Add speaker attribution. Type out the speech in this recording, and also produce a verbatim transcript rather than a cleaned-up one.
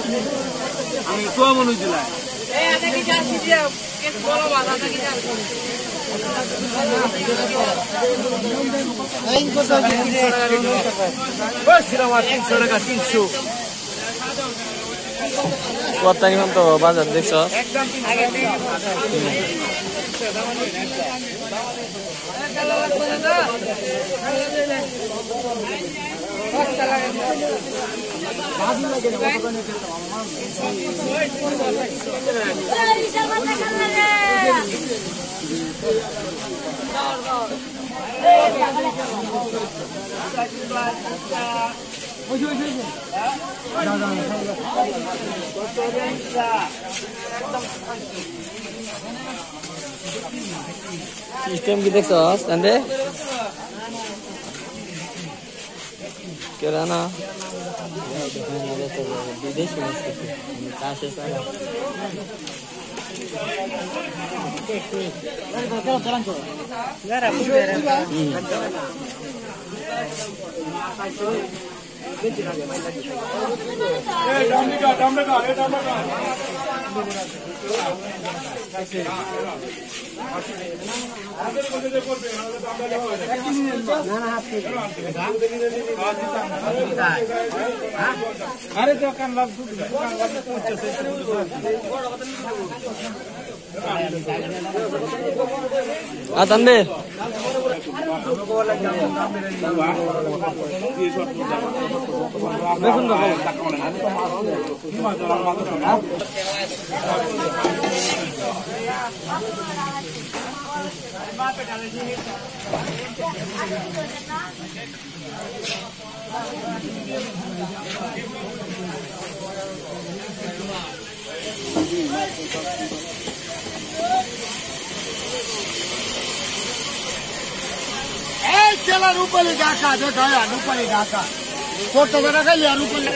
Speaker 1: আমি কোয়া মনে দিলাই
Speaker 2: এই আদা কি যা সিজিয়া কেস বড় বাধা কি যা এই কত তিনশো টাকা বস ছিলাম তিনশো টাকা তিনশো
Speaker 3: কত তারিখ তো বাজার দেখছো
Speaker 2: একদম আগে থেকে
Speaker 3: সিস্টেম কি দেখছো স্ট্যান্ডে কেরা না বিদেশি চাষে
Speaker 1: আরে দোকান লাভ দোকান লাভ
Speaker 3: আ তানবে
Speaker 1: দেখুন না चला रूपली ढाका देखा रूपली ढाका फोटो में रखा लिया रूपली